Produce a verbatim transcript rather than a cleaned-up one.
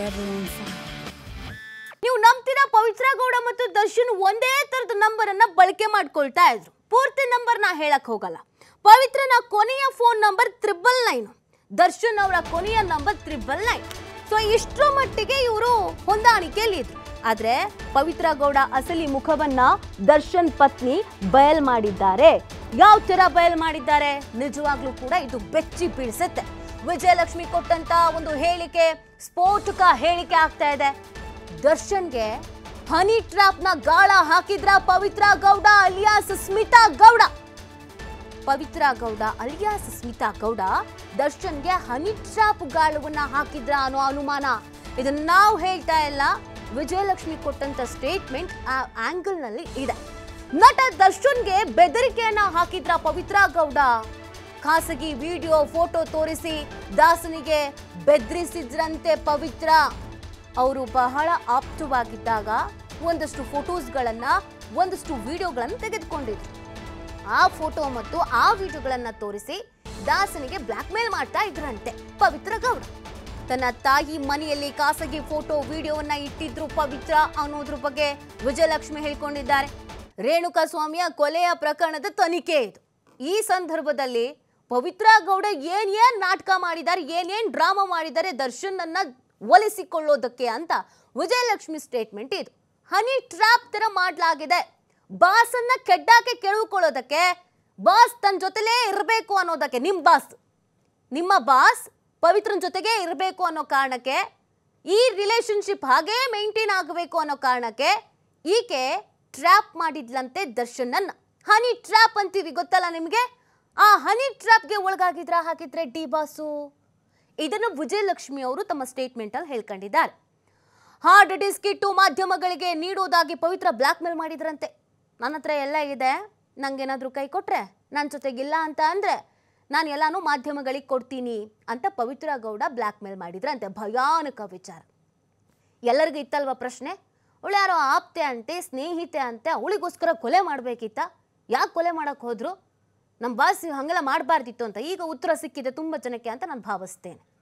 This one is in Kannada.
ನೀವು ನಂಬ್ತೀರಾ ಪವಿತ್ರ ಗೌಡ ಮತ್ತು ದರ್ಶನ್ ಒಂದೇ ತರದ ನಂಬರ್ ಅನ್ನ ಬಳಕೆ ಮಾಡ್ಕೊಳ್ತಾ ಇದ್ರು. ಪೂರ್ತಿ ನಂಬರ್ ನಾ ಹೇಳಕ್ ಹೋಗಲ್ಲ. ಪವಿತ್ರನ ಕೊನೆಯ phone number triple nine, Darshan ಅವರ ಕೊನೆಯ ನಂಬರ್ ತ್ರಿಬಲ್ ನೈನ್. ಸೊ ಇಷ್ಟರ ಮಟ್ಟಿಗೆ ಇವರು ಹೊಂದಾಣಿಕೆಯಲ್ಲಿ ಇದ್ರು. ಆದ್ರೆ ಪವಿತ್ರ ಗೌಡ ಅಸಲಿ ಮುಖವನ್ನ ದರ್ಶನ್ ಪತ್ನಿ ಬಯಲ್ ಮಾಡಿದ್ದಾರೆ. ಯಾವ ತರ ಬಯಲ್ ಮಾಡಿದ್ದಾರೆ ನಿಜವಾಗ್ಲೂ ಕೂಡ ಇದು ಬೆಚ್ಚಿ ಬೀಳಿಸುತ್ತೆ. ವಿಜಯಲಕ್ಷ್ಮಿ ಕೊಟ್ಟಂತ ಒಂದು ಹೇಳಿಕೆ ಸ್ಫೋಟಕ ಹೇಳಿಕೆ ಆಗ್ತಾ ಇದೆ. ದರ್ಶನ್ಗೆ ಹನಿ ಟ್ರಾಪ್ ನ ಗಾಳ ಹಾಕಿದ್ರ ಪವಿತ್ರ ಗೌಡ ಅಲಿಯಾಸ್ ಸ್ಮಿತಾ ಗೌಡ. ಪವಿತ್ರ ಗೌಡ ಅಲಿಯಾಸ್ ಸ್ಮಿತಾ ಗೌಡ ದರ್ಶನ್ಗೆ ಹನಿ ಟ್ರಾಪ್ ಗಾಳವನ್ನ ಹಾಕಿದ್ರ ಅನ್ನೋ ಅನುಮಾನ. ಇದನ್ನ ನಾವು ಹೇಳ್ತಾ ಇಲ್ಲ, ವಿಜಯಲಕ್ಷ್ಮಿ ಕೊಟ್ಟಂತ ಸ್ಟೇಟ್ಮೆಂಟ್ ಆ ಆಂಗಲ್ ನಲ್ಲಿ ಇದೆ. ನಟ ದರ್ಶನ್ಗೆ ಬೆದರಿಕೆಯನ್ನ ಹಾಕಿದ್ರ ಪವಿತ್ರ ಗೌಡ. ಖಾಸಗಿ ವಿಡಿಯೋ ಫೋಟೋ ತೋರಿಸಿ ದಾಸನಿಗೆ ಬೆದರಿಸಿದ್ರಂತೆ ಪವಿತ್ರ. ಅವರು ಬಹಳ ಆಪ್ತವಾಗಿದ್ದಾಗ ಒಂದಷ್ಟು ಫೋಟೋಸ್ಗಳನ್ನ ಒಂದಷ್ಟು ವಿಡಿಯೋಗಳನ್ನು ತೆಗೆದುಕೊಂಡಿದ್ರು. ಆ ಫೋಟೋ ಮತ್ತು ಆ ವಿಡಿಯೋಗಳನ್ನ ತೋರಿಸಿ ದಾಸನಿಗೆ ಬ್ಲಾಕ್ ಮೇಲ್ ಮಾಡ್ತಾ ಇದ್ರಂತೆ ಪವಿತ್ರ ಗೌಡ. ತನ್ನ ತಾಯಿ ಮನೆಯಲ್ಲಿ ಖಾಸಗಿ ಫೋಟೋ ವಿಡಿಯೋವನ್ನ ಇಟ್ಟಿದ್ರು ಪವಿತ್ರ ಅನ್ನೋದ್ರ ಬಗ್ಗೆ ವಿಜಯಲಕ್ಷ್ಮಿ ಹೇಳ್ಕೊಂಡಿದ್ದಾರೆ. ರೇಣುಕಾ ಸ್ವಾಮಿಯ ಕೊಲೆಯ ಪ್ರಕರಣದ ತನಿಖೆ ಇದು. ಈ ಸಂದರ್ಭದಲ್ಲಿ ಪವಿತ್ರ ಗೌಡ ಏನ್ ಏನ್ ನಾಟಕ ಮಾಡಿದ್ದಾರೆ, ಏನೇನ್ ಡ್ರಾಮಾ ಮಾಡಿದ್ದಾರೆ ದರ್ಶನ್ ಅನ್ನ ಒಲಿಸಿಕೊಳ್ಳೋದಕ್ಕೆ ಅಂತ ವಿಜಯಲಕ್ಷ್ಮಿ ಸ್ಟೇಟ್ಮೆಂಟ್ ಇದು. ಹನಿ ಟ್ರಾಪ್ ತರ ಮಾಡಲಾಗಿದೆ. ಬಾಸ್ ಅನ್ನ ಕೆಡ್ಡಾಕೆ ಕೆಳಕೊಳ್ಳೋದಕ್ಕೆ, ಬಾಸ್ ತನ್ನ ಜೊತೆಲೇ ಇರಬೇಕು ಅನ್ನೋದಕ್ಕೆ, ನಿಮ್ ಬಾಸ್ ನಿಮ್ಮ ಬಾಸ್ ಪವಿತ್ರನ ಜೊತೆಗೆ ಇರಬೇಕು ಅನ್ನೋ ಕಾರಣಕ್ಕೆ, ಈ ರಿಲೇಶನ್ಶಿಪ್ ಹಾಗೇ ಮೇಂಟೈನ್ ಆಗಬೇಕು ಅನ್ನೋ ಕಾರಣಕ್ಕೆ ಈಕೆ ಟ್ರ್ಯಾಪ್ ಮಾಡಿದ್ಲಂತೆ ದರ್ಶನ್ ಅನ್ನ. ಹನಿ ಟ್ರ್ಯಾಪ್ ಅಂತೀವಿ ಗೊತ್ತಲ್ಲ ನಿಮಗೆ, ಆ ಹನಿ ಟ್ರ್ಯಾಪ್ಗೆ ಒಳಗಾಗಿದ್ರ ಹಾಕಿದ್ರೆ ಡಿ ಬಾಸು. ಇದನ್ನು ವಿಜಯಲಕ್ಷ್ಮಿ ಅವರು ತಮ್ಮ ಸ್ಟೇಟ್ಮೆಂಟ್ ಅಲ್ಲಿ ಹೇಳ್ಕೊಂಡಿದ್ದಾರೆ. ಹಾರ್ಡ್ ಡಿಸ್ಕ್ ಇಟ್ಟು ಮಾಧ್ಯಮಗಳಿಗೆ ನೀಡೋದಾಗಿ ಪವಿತ್ರ ಬ್ಲಾಕ್ ಮೇಲ್ ಮಾಡಿದ್ರಂತೆ. ನನ್ನ ಹತ್ರ ಎಲ್ಲ ಇದೆ, ನಂಗೇನಾದ್ರೂ ಕೈ ಕೊಟ್ರೆ, ನನ್ನ ಜೊತೆಗಿಲ್ಲ ಅಂತ ಅಂದ್ರೆ ನಾನು ಎಲ್ಲಾನು ಮಾಧ್ಯಮಗಳಿಗೆ ಕೊಡ್ತೀನಿ ಅಂತ ಪವಿತ್ರ ಗೌಡ ಬ್ಲಾಕ್ ಮೇಲ್ ಮಾಡಿದ್ರಂತೆ. ಭಯಾನಕ ವಿಚಾರ. ಎಲ್ಲರಿಗೂ ಇತ್ತಲ್ವ ಪ್ರಶ್ನೆ, ಅವಳು ಯಾರೋ ಆಪ್ತೆ ಅಂತೆ, ಸ್ನೇಹಿತೆ ಅಂತೆ, ಅವಳಿಗೋಸ್ಕರ ಕೊಲೆ ಮಾಡಬೇಕಿತ್ತ, ಯಾಕೆ ಕೊಲೆ ಮಾಡಕ್ಕೆ ಹೋದ್ರು, ನಮ್ಮ ಬಾಸ್ ಹಂಗೆಲ್ಲ ಮಾಡಬಾರ್ದಿತ್ತು ಅಂತ ಈಗ ಉತ್ತರ ಸಿಕ್ಕಿದೆ ತುಂಬ ಜನಕ್ಕೆ ಅಂತ ನಾನು ಭಾವಿಸ್ತೇನೆ.